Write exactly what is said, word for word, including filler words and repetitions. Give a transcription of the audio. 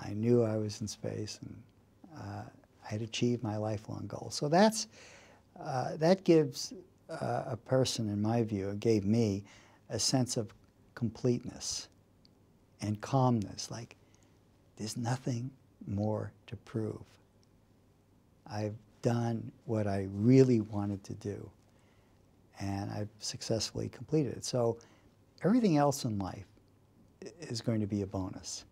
I knew I was in space, and uh, I had achieved my lifelong goal. So that's, uh, that gives uh, a person, in my view, it gave me a sense of completeness and calmness, like there's nothing more to prove. I've done what I really wanted to do, and I've successfully completed it. So everything else in life is going to be a bonus.